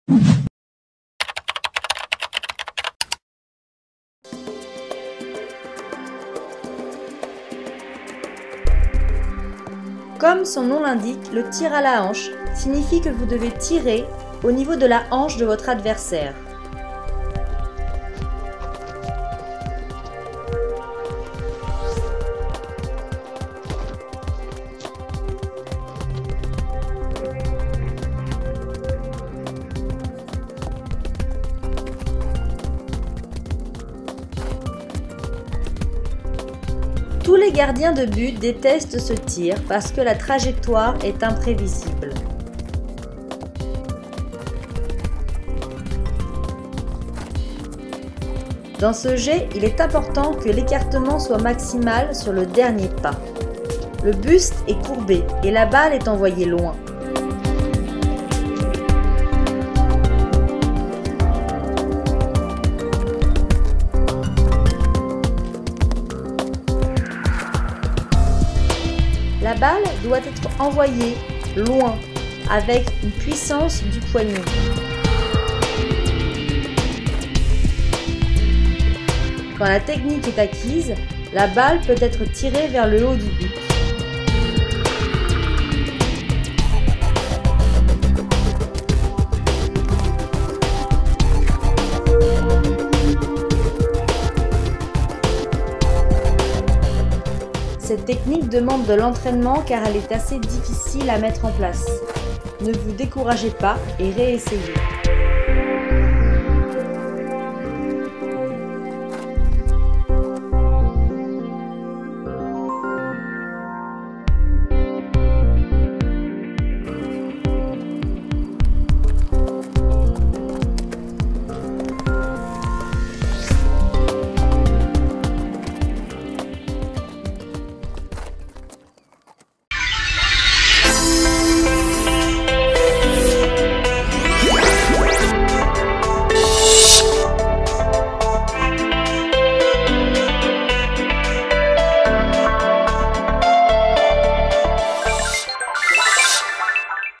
Comme son nom l'indique, le tir à la hanche signifie que vous devez tirer au niveau de la hanche de votre adversaire. Tous les gardiens de but détestent ce tir parce que la trajectoire est imprévisible. Dans ce jet, il est important que l'écartement soit maximal sur le dernier pas. Le buste est courbé et la balle est envoyée loin. La balle doit être envoyée loin avec une puissance du poignet. Quand la technique est acquise, la balle peut être tirée vers le haut du but. Cette technique demande de l'entraînement car elle est assez difficile à mettre en place. Ne vous découragez pas et réessayez.